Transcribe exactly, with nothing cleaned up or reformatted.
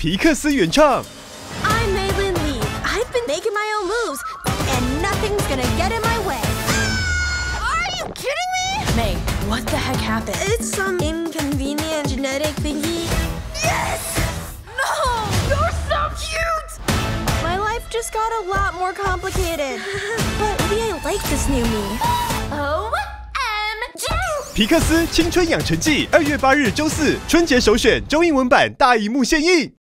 皮克斯原创。 I'm Maylin Lee. I've been making my own moves, and nothing's gonna get in my way. Are you kidding me? May, what the heck happened? It's some inconvenient genetic thingy. Yes! No! You're so cute! My life just got a lot more complicated. But maybe I like this new me. O M G! 皮克斯青春养成记，二月八日周四春节首选中英文版大银幕献映。